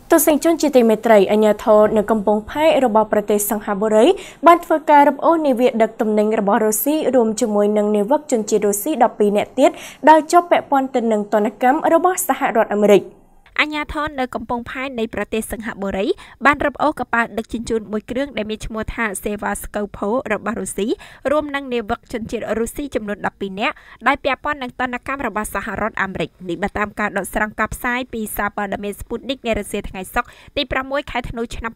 ទស្សនិកជនជាទីមេត្រីអាញាធរនៅកំពង់ផែរបស់ប្រទេសសង្ហបុរីបានធ្វើការរំអូសនាវាដឹកទំនិញរបស់រុស្ស៊ីរួមជាមួយនឹងនាវិកជនជាតិរុស្ស៊ី12នាក់ទៀតដែលជាប់ពាក់ព័ន្ធទៅនឹងទណ្ឌកម្មរបស់សហរដ្ឋអាមេរិកអាញាធរនៅកំពង់ផែនៃប្រទេសសង្ហបុរីបានរំអូសកប៉ាល់ដឹកជញ្ជូនមួយគ្រឿងដែលមានឈ្មោះថាសេវ៉ាស្កូផូរបស់រុស្ស៊ីរួមនឹងនាវិកជនជាតិរុស្ស៊ីចំនួន12នាក់ដែលពាក់ព័ន្ធនឹងទណ្ឌកម្មរបស់សហរដ្ឋអាមេរិកនេះបើតាមការដកស្រង់ការផ្សាយពីសារព័ត៌មាន Sputnik នៃរុស្ស៊ីថ្ងៃសុក្រទី6ខែធ្នូឆ្នាំ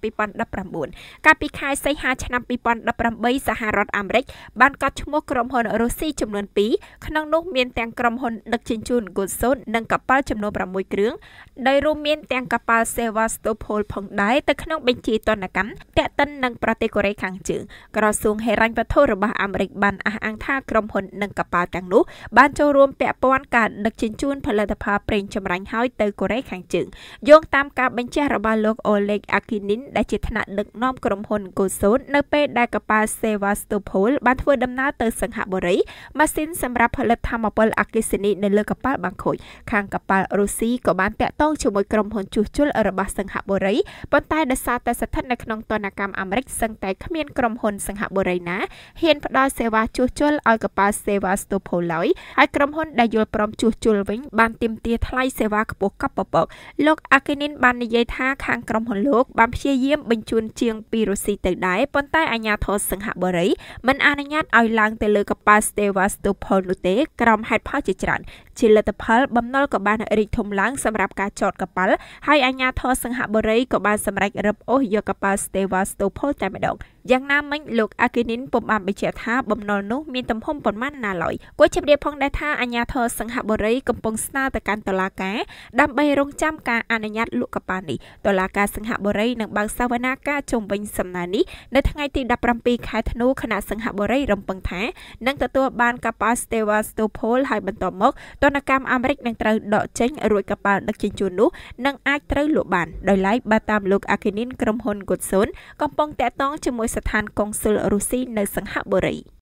2019កាលពីខែសីហាឆ្នាំ2018សហរដ្ឋអាមេរិកបានកត់ឈ្មោះក្រុមហ៊ុនរុស្ស៊ីចំនួន2ក្នុងនោះមានទាំងក្រុមហ៊ុនដឹកជញ្ជូន Gozon និងកប៉ាល់ចំនួន6គ្រឿងដោយរួមមានទាំងកប៉ាល់ Sevastopol ផងដែរទៅក្នុងបញ្ជីទណ្ឌកម្មតាក់ទិននឹងប្រទេសកូរ៉េខាងជើងក្រសួងហិរញ្ញវត្ថុរបស់អាមេរិកបានអះអាងថាក្រុមហ៊ុននិងកប៉ាល់ទាំងនោះបានចូលរួមពាក់ព័ន្ធការដឹកជញ្ជូនផលិតផលប្រេងចម្រាញ់ហើយទៅកូរ៉េខាងជើងយោងតាមការបញ្ជាក់របស់លោក Oleg Akinin ដែលជាថ្នាក់ដឹកនាំក្រុមហ៊ុន Gozon នៅពេលដែលកប៉ាល់ Sevastopol បានធ្វើដំណើរទៅសង្ហបុរីម៉ាស៊ីនសម្រាប់ផលិតថាមពលអគ្គិសនីនៅលើកប៉ាល់បានខូចខាងកប៉ាល់រុស្ស៊ីក៏បានតាក់ទងជាមួយក្រុមហ៊ុនជួសជុលរបស់សង្ហបុរីប៉ុន្តែដោយសារតែស្ថិតនៅក្នុងទណ្ឌកម្មអាមេរិកសឹងតែគ្មានក្រុមហ៊ុនសង្ហបុរីណាហ៊ានផ្ដល់សេវាជួសជុលឲ្យកប៉ាល់ Sevastopol ឡើយហើយក្រុមហ៊ុនដែលយល់ព្រមជួសជុលវិញបានទាមទារថ្លៃសេវាខ្ពស់កប់ពពកលោក Akinin បាននិយាយថាខាងក្រុមហ៊ុនលោកបានព្យាយាមបញ្ជូនជាងពីរុស្ស៊ីទៅដែរប៉ុន្តែអាជ្ញាធរសង្ហបុរីមិនអនុញ្ញាតឲ្យឡើងទៅលើកប៉ាល់ Sevastopol នោះទេក្រុមហេតុផលជាច្រើនជាលទ្ធផលបំណុលក៏បានរីកធំឡើងសម្រាប់ការចតកប៉ាល់ហើយអាជ្ញាធរសង្ហបុរីក៏បានសម្រេចរឹបអូសយកកប៉ាល់ Sevastopol តែម្ដងយ៉ាងណាមិញលោក Akinin ពុំបានបញ្ជាក់ថាបំណុលនោះមានទំហំប៉ុន្មានណាឡើយគួរជម្រាបផងដែរថាអាជ្ញាធរសង្ហបុរីកំពុងស្នើទៅកាន់តុលាការដើម្បីរងចាំការអនុញ្ញាតលក់កប៉ាល់នេះតុលាការសង្ហបុរីនឹងបើកសវនាការជុំវិញសំណើនេះនៅថ្ងៃទី17ខែធ្នូគណៈសង្ហបុរីរំពឹងថានឹងទទួលបានកប៉ាល់ Sevastopol ហើយបន្ទាប់មកទណ្ឌកម្មអាមេរិកនឹងត្រូវដកចេញរួចកប៉ាល់ដឹកជញ្ជូននោះនឹងអាចត្រូវលក់បានដោយឡែកបើតាមលោក Akinin ក្រុមហ៊ុន Gozon កំពុងតាក់ទងជាមួយស្ថានកុងស៊ុលរុស្ស៊ីនៅសង្ហបុរី